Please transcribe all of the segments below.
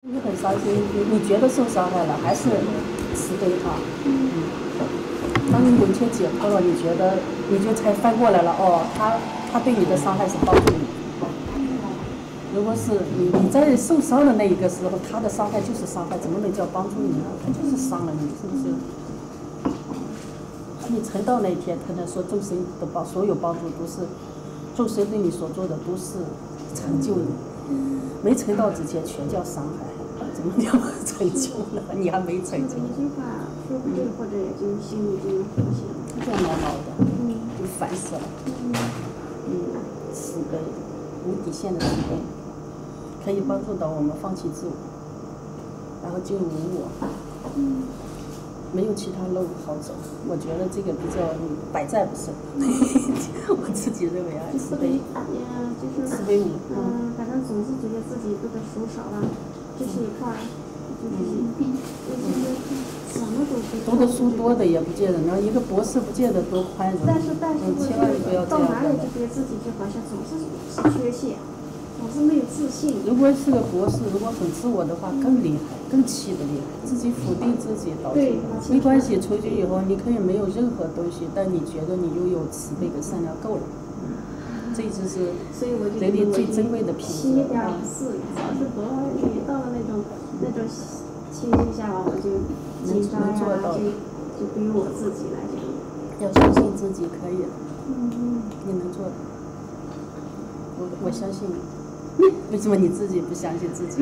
你很伤心，你觉得受伤害了，还是慈悲他。当你有一天解脱了，你觉得你就才翻过来了，哦，他对你的伤害是帮助你。如果是你在受伤的那一个时候，他的伤害就是伤害，怎么能叫帮助你呢？他就是伤了你，是不是？你成道那一天，他能说众生的所有帮助都是众生对你所做的都是成就你，没成道之前全叫伤害，怎么叫成就呢？你还没成就。 一句话说不对，或者也就心里就放下了， 就恼恼的，就烦死了。慈悲，无底线的慈悲，可以帮助到我们放弃自我，然后进入无我。没有其他路好走，我觉得这个比较百战不胜。我自己认为啊，慈悲， 就是慈悲无。 反正总是觉得自己读的书少了，就是一块儿，就是什么都不。 读的书多的也不见得，然后一个博士不见得多宽容。 但是千万不要这样。 到哪里就觉得自己就好像总是缺陷，总是没有自信。 如果是个博士，如果很自我的话，更厉害，更气的厉害，自己否定自己，导致没关系。出去以后，你可以没有任何东西，但你觉得你拥有慈悲跟善良够了。这就是人类最珍贵的品质。 7.4，只要是多少也到了那种情绪下了，我就紧张呀，就对于我自己来讲， 要相信自己可以的。你能做的。我相信你。为什么你自己不相信自己？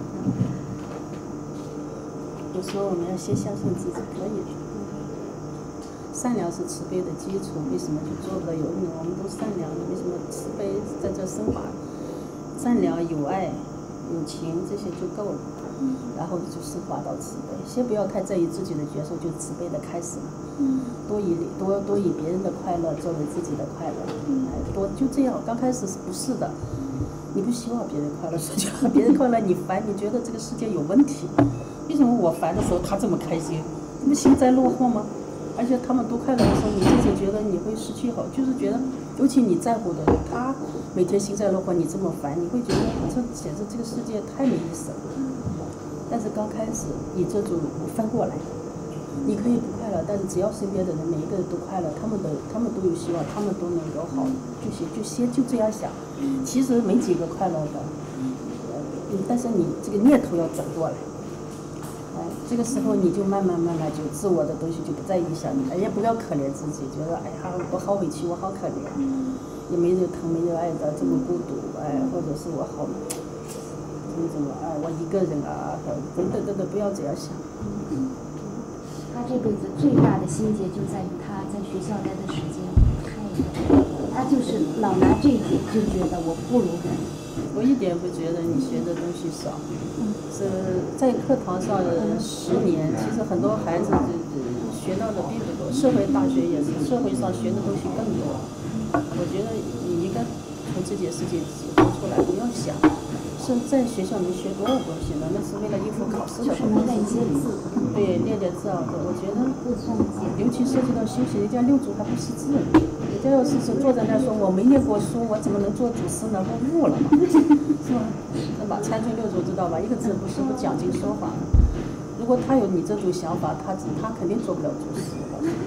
有时候我们要先相信自己可以的。善良是慈悲的基础，为什么就做不到有你？我们都善良的，为什么慈悲在这升华？善良、有爱、有情，这些就够了。然后就升华到慈悲。先不要太在意自己的角色，就慈悲的开始了。多以别人的快乐作为自己的快乐。就这样，刚开始是不是的？你不希望别人快乐，实际上别人快乐你烦，你觉得这个世界有问题。为什么我烦的时候他这么开心？你不幸灾乐祸吗？而且他们都快乐的时候，你自己觉得你会失去好，就是觉得，尤其你在乎的人，他每天幸灾乐祸，你这么烦，你会觉得这简直这个世界太没意思了。但是刚开始你这种翻过来，你可以不快乐，但是只要身边的人每一个人都快乐，他们都有希望，他们都能够好就行，就这样想。其实没几个快乐的，但是你这个念头要转过来。这个时候你就慢慢就自我的东西就不再影响你，也不要可怜自己，觉得哎呀我好委屈，我好可怜，也没人疼没人爱的，这么孤独，或者是我好怎么我一个人啊，等等，不要这样想。 他这辈子最大的心结就在于他在学校待的时间太短，他就是老拿这一点就觉得我不如人。 我一点不觉得你学的东西少，是在课堂上10年，其实很多孩子学到的并不多，社会大学也是，社会上学的东西更多。我觉得你应该从这件事情解脱出来，不要想是在学校能学多少东西呢？那是为了应付考试的东西。对，练字啊，我觉得，尤其涉及到修行，人家六祖还不识字，人家要是坐在那说我没念过书，我怎么能做祖师呢？我悟了嘛，是吧？那么参军六祖知道吧？一个字不识，不讲经说法。如果他有你这种想法，他肯定做不了祖师。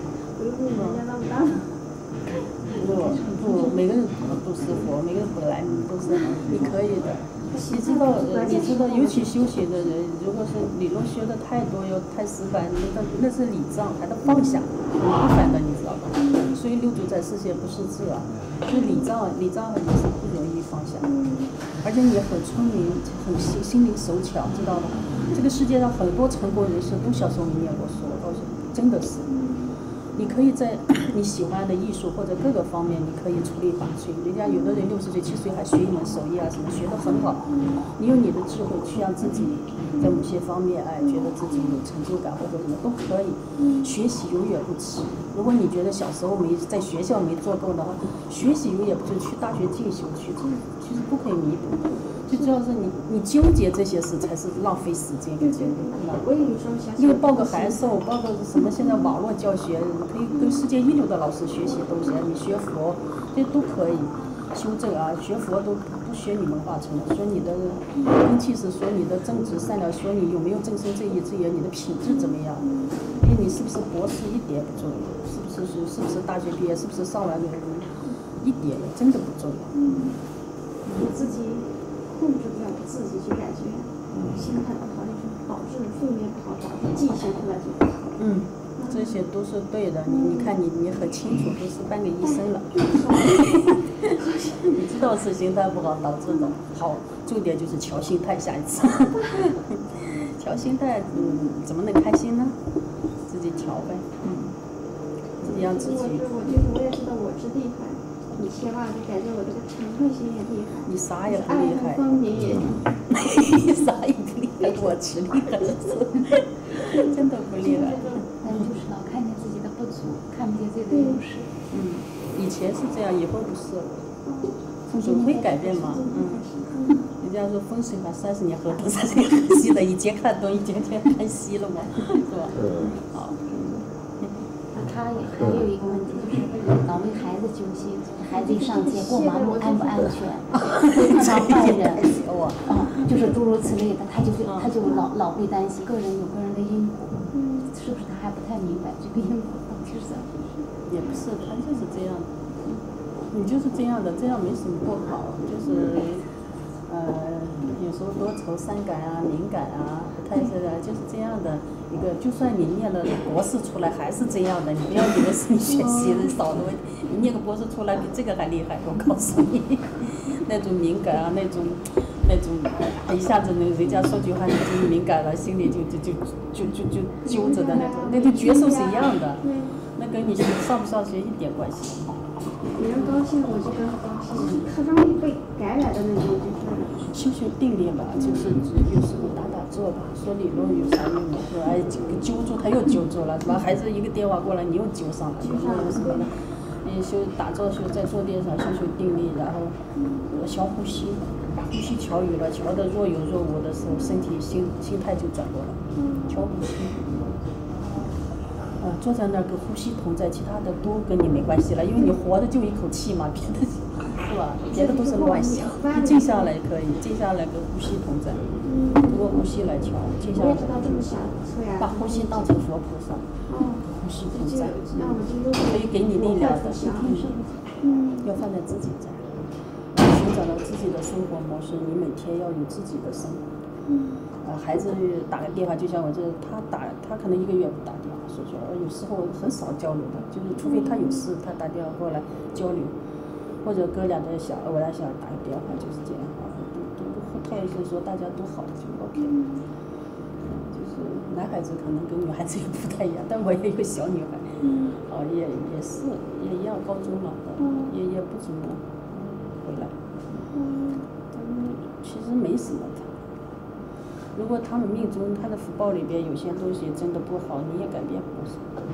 不，每个人都是佛，每个人本来都是你可以的。你知道，尤其修行的人，如果是理论学的太多又太死板，那是礼障，还得放下，麻烦的，你知道吧？所以六祖在世间不识字啊，就礼障也是不容易放下。而且你很聪明，很心灵手巧，知道吧？这个世界上很多成功人士都小时候没念过书，我告诉你，真的是。你可以在你喜欢的艺术或者各个方面，你可以出类拔萃。人家有的人60岁、70岁还学一门手艺啊，什么学得很好。你用你的智慧去让自己在某些方面，觉得自己有成就感或者什么都可以。学习永远不迟。如果你觉得小时候在学校没做够的话，学习永远不是去大学进修去，这其实不可以弥补。最主要是你纠结这些事才是浪费时间跟精力。 我也有时候想， 因为报个函授，报个什么，现在网络教学可以跟世界一流的老师学习东西，你学佛这都可以。 修正啊，学佛都不学你文化层，说你的根气是说你的正直善良，说你有没有正身正义之言，你的品质怎么样？因为你是不是博士一点不重要，是不是大学毕业，是不是上完一点真的不重要。 我自己控制不了自己，就感觉心态不好，就是导致负面不好，导致记性出来就不好。 这些都是对的。你看你很清楚，都是半个医生了。你知道是心态不好导致的。好，重点就是调心态，下一次。调心态，怎么能开心呢？自己调呗，自己让自己。 我也知道我是厉害，以前吧就感觉我这个诚恳心也厉害， 你啥也不厉害。 爱恨分明也。 你啥也不厉害，我吃厉害是真的不厉害。 但就是老看见自己的不足，看不见自己的优势。 以前是这样，以后不是。总会改变嘛，人家说风水法30年河东，30年河西的，一节看东，一节看西了嘛，是吧？好。 他还有一个问题就是老为孩子揪心，孩子一上街过马路安不安全，会碰到坏人，就是诸如此类的，他就老会担心，个人有个人的因果，是不是他还不太明白这个因果到底是怎么回事？ 也不是，他就是这样的，你就是这样的，这样没什么不好，就是有时候多愁善感啊，敏感啊，不太就是这样的一个。就算你念了博士出来还是这样的，你不要以为是你学习的少的问题，你念个博士出来比这个还厉害，我告诉你，那种敏感啊，那种一下子人家说句话你就敏感了，心里就揪着的那种觉受是一样的，那跟你上不上学一点关系。 别人高兴我就跟他高兴，很容易被感染的那种， 修定力吧，就是有时候打坐吧，说理论有啥用呢？说揪住他又揪住了，是吧？孩子一个电话过来你又揪上了，有什么呢？你打坐在坐垫上修定力，然后调呼吸，把呼吸调匀了，调得若有若无的时候，身体心态就转过来，调呼吸。坐在那儿跟呼吸同在，其他的都跟你没关系了，因为你活的就一口气嘛，别的是吧？别的都是乱想。静下来可以，静下来跟呼吸同在，通过呼吸来调，静下来。把呼吸当成佛菩萨，呼吸同在，可以给你力量的。要放在自己这儿，寻找到自己的生活模式，你每天要有自己的生活。孩子打个电话，就像我这，他可能1个月不打电话，说有时候很少交流的，就是除非他有事，他打电话过来交流，或者哥俩的我俩想打个电话，就是这样啊，他也是说大家都好就 OK。就是男孩子可能跟女孩子也不太一样，但我也有小女孩，也是也一样，高中了，也不怎么回来，其实没什么的。如果他们命中他的福报里边有些东西真的不好，你也改变不了。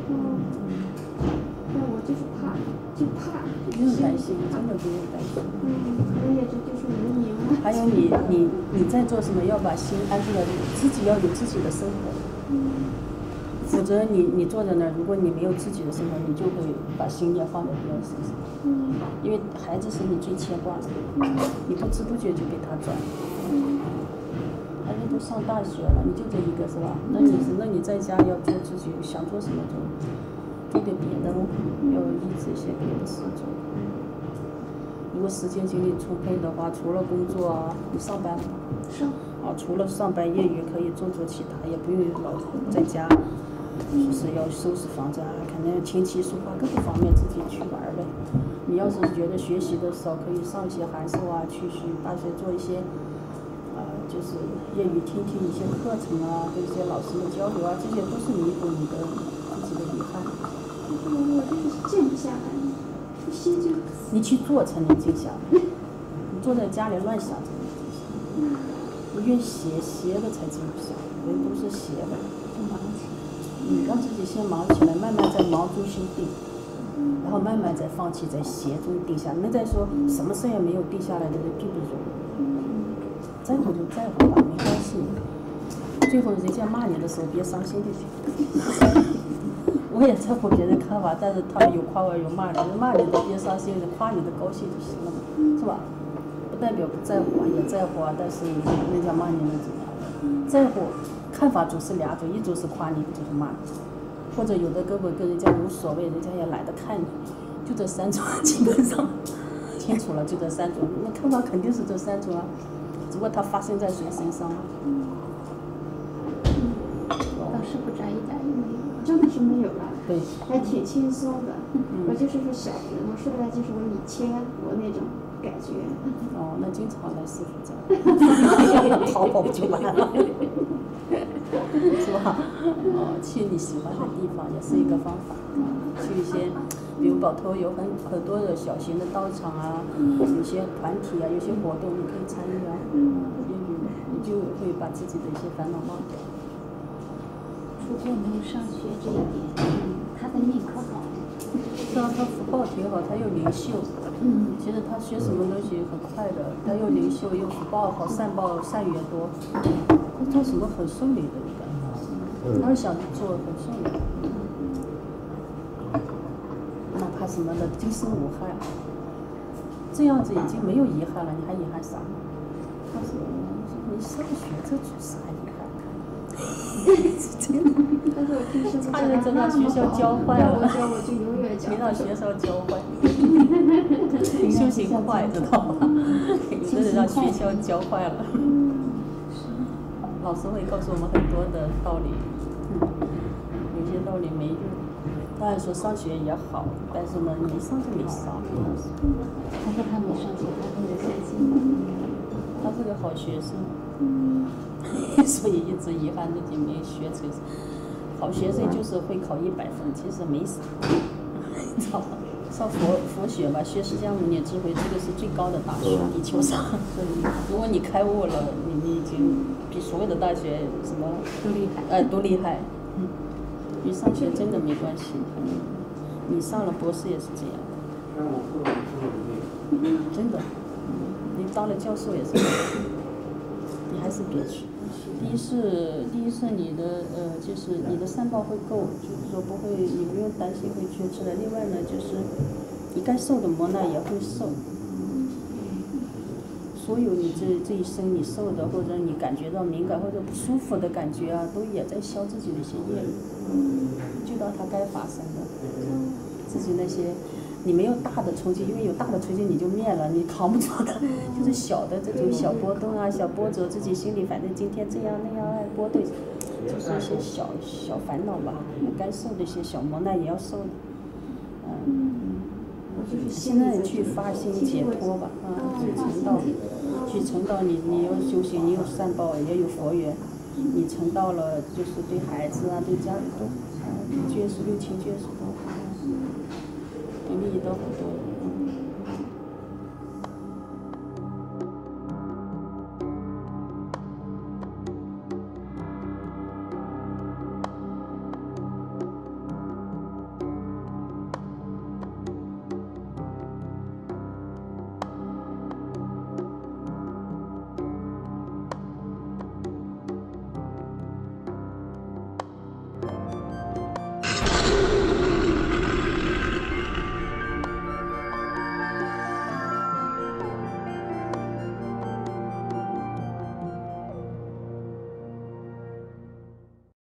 那我就是怕， 不用担心，真的不用担心。 我也就是无名了。 还有你在做什么，要把心安住在自己要有自己的生活。否则你坐在那儿，如果你没有自己的生活，你就会把心念放在别人身上。因为孩子是你最牵挂的，你不知不觉就被他转。孩子都上大学了，你就这一个是吧？那你在家要做自己想做什么做点别的，要抑制一些别的事做。如果时间精力充沛的话，除了工作啊，你上班吗？ 上。 除了上班，业余可以做其他，也不用老在家，就是要收拾房子啊，可能琴棋书画各个方面自己去玩呗。你要是觉得学习的少，可以上一些函授啊，去大学做一些。就是业余听一些课程啊，跟一些老师的交流啊，这些都是弥补你的自己的遗憾。 我就是静不下来，心就。 你去做才能静下来，你坐在家里乱想才能静下来。你越邪的才静不下来，人都是邪的。 就忙起来。 让自己先忙起来，慢慢在忙中修定，然后慢慢再放弃，在邪中定下来。那再说什么事也没有定下来的人并不容易。在乎就在乎吧，没关系。最后人家骂你的时候，别伤心就行。我我也在乎别人看法，但是他们有夸我有骂你，骂你的别伤心，夸你的高兴就行了嘛，是吧？不代表不在乎啊，也在乎啊，但是人家骂你能怎么样？在乎看法总是两种，一种是夸你，一种是骂你，或者有的根本跟人家无所谓，人家也懒得看你，就这三种，基本上清楚了，就这三种。那看法肯定是这三种啊，只不过它发生在谁身上啊？ 倒是不眨一眨也没有， 真的是没有了， 对， 还挺轻松的。我就是说小人，我说的就是我以前我那种感觉。 哦，那经常来师傅这儿，淘宝就完了，是吧？哦，去你喜欢的地方也是一个方法。去一些，比如宝头有很多的小型的道场啊，有些团体啊，有些活动你可以参与啊，你就会把自己的一些烦恼忘掉。 出国没有上学这一点，他的命可好。 是啊，他福报挺好，他又灵秀。其实他学什么东西很快的，他又灵秀又福报好，善报善缘多，他做什么很顺利的一个，他想做很顺利，哪怕什么的今生无害，这样子已经没有遗憾了，你还遗憾啥？他说你上学这有啥遗憾？ 但是我听师傅差点真让学校教坏了， 我就永远教。 没让学校教坏，修行快，知道吗？有的人让学校教坏了。老师会告诉我们很多的道理，有些道理没用。当然说上学也好，但是呢，没上就没上。 他说他没上学，他很有信心。 他是个好学生。所以一直遗憾自己没学成。好学生就是会考100分，其实没啥，知道吗？上佛学嘛，学释迦牟尼智慧，这个是最高的大学，地球上。所以，如果你开悟了，你已经比所有的大学什么都厉害， 都厉害。与上学真的没关系，你上了博士也是这样，真的，你当了教授也是这样，你还是别去。第一是你的就是你的善报会够，就是说不会，你不用担心会缺失的。另外呢，就是你该受的磨难也会受，所有你这一生你受的，或者你感觉到敏感或者不舒服的感觉啊，都也在消自己的一些业力，就到它该发生的，自己那些。你没有大的冲击，因为有大的冲击你就灭了，你扛不住的，就是小的这种小波动啊、小波折，自己心里反正今天这样那样爱波动，就是一些小烦恼吧，该受的一些小磨难也要受的，现在去发心解脱吧，去成道你有修行，你有善报，也有佛缘，你成道了就是对孩子啊、对家人都，眷属6亲眷属都。利益都很多，